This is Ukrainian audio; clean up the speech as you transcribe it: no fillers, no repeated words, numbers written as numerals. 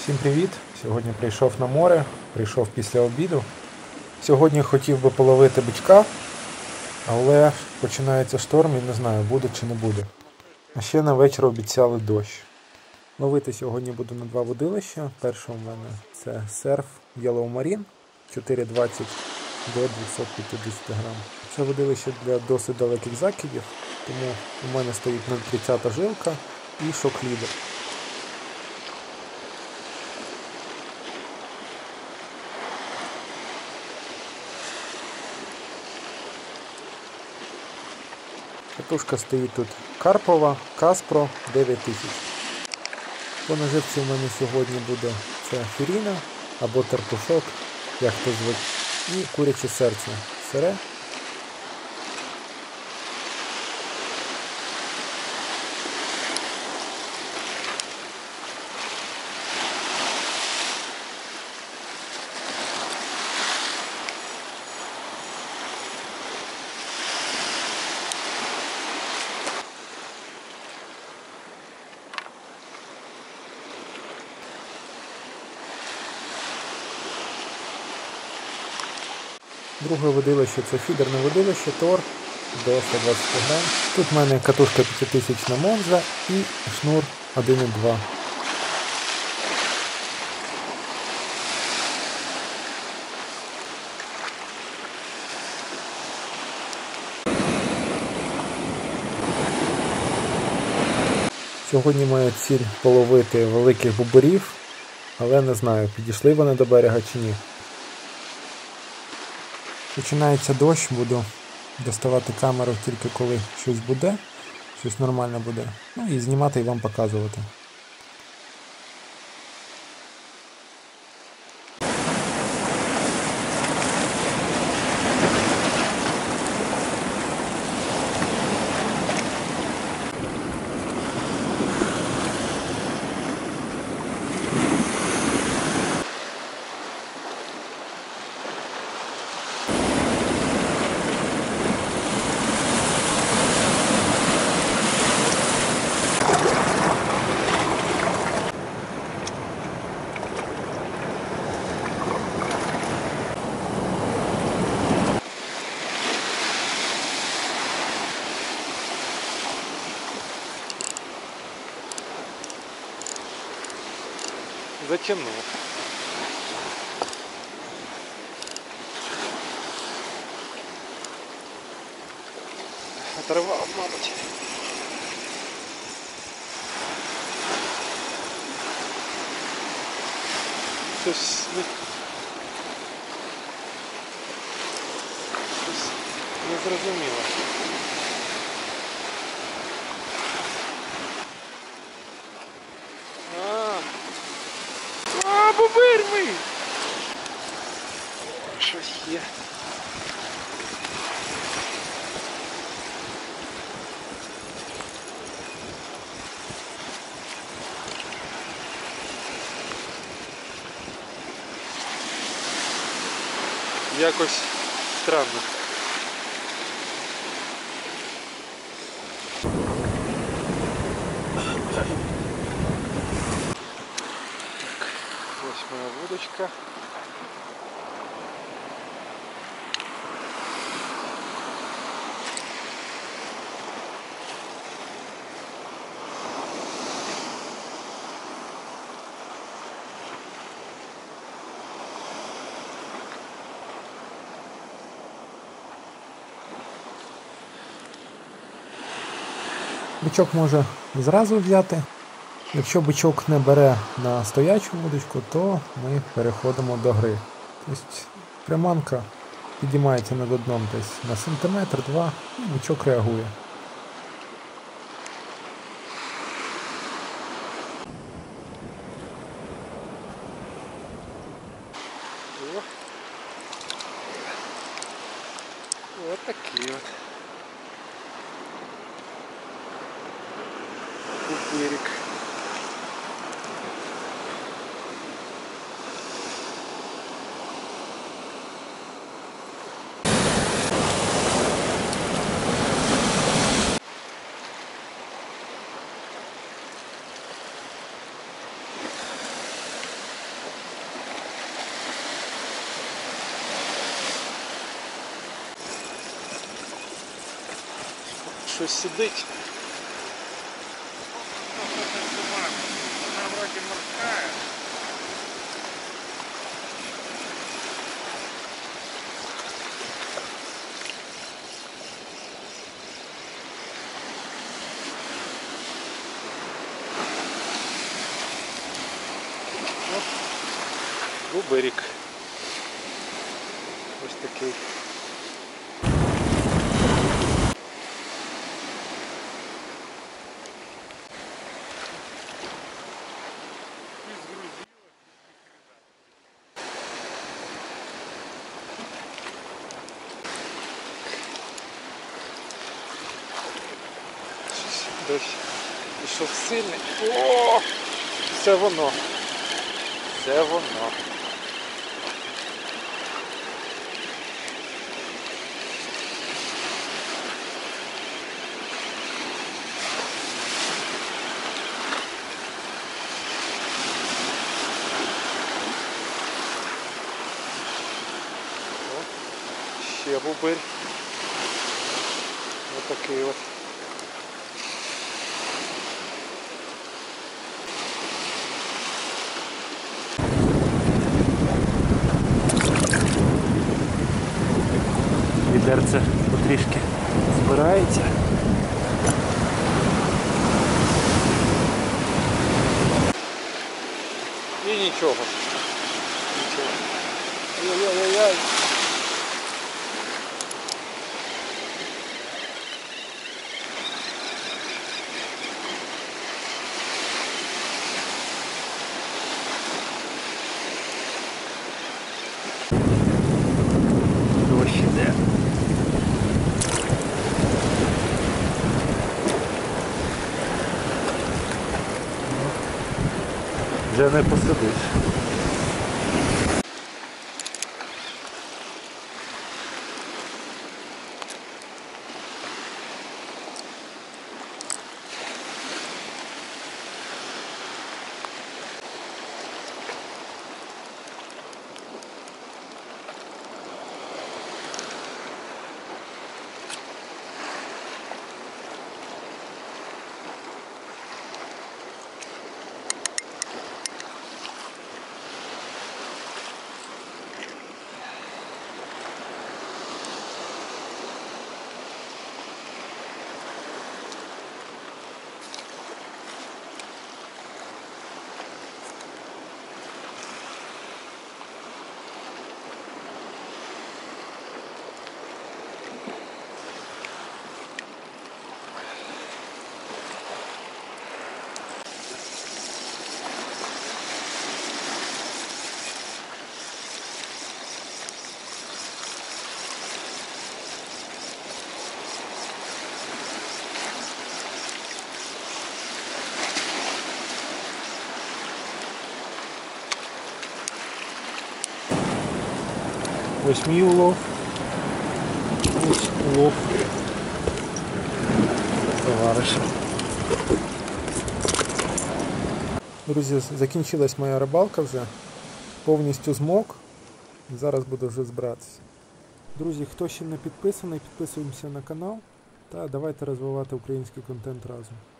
Всім привіт! Сьогодні прийшов на море, прийшов після обіду. Сьогодні хотів би половити бичка, але починається шторм і не знаю, буде чи не буде. А ще на вечір обіцяли дощ. Ловити сьогодні буду на два водилища. Перше у мене це серф Yellow Marine 4,20 до 250 грам. Це водилище для досить далеких закидів, тому у мене стоїть 0,30 жилка і шок-лідер. Катушка стоїть тут Карпова, Каспро 9000. По наживці у мене сьогодні буде це фіріна або терпушок, як хто звик, і куряче серце сире. Друге водилище це фідерне водилище Тор до 120 грам. Тут в мене катушка 5000 на Монза і шнур 1,2. Сьогодні моя ціль половити великих бубурів, але не знаю, підійшли вони до берега чи ні. Починається дощ, буду доставати камеру тільки коли щось буде, щось нормальне буде. Ну і знімати і вам показувати. Затянул. Оторвал, мабуть. Щось не зрозуміло. Бубир ми! Щось є. Якось странно. Ось моя вудочка. Бичок може зразу взяти. Якщо бичок не бере на стоячу вудочку, то ми переходимо до гри. Тобто приманка підіймається над дном десь на сантиметр-два, і бичок реагує. Вот такие вот. Пупырик. щось сидить. Она вроде морская. Бубирик. Ось такий. Дощ пішов сильний. О! Це воно. Це воно. О, ще бубир. Ось такий от. Відерце потрішки збирається. І нічого. Нічого. Ой-ой-ой-ой. Дощ іде. Вже не посидиш. Ось мій улов. Ось улов товариша. Друзі, закінчилась моя рибалка вже. Повністю змок. Зараз буду вже збиратися. Друзі, хто ще не підписаний, підписуємося на канал та давайте розвивати український контент разом.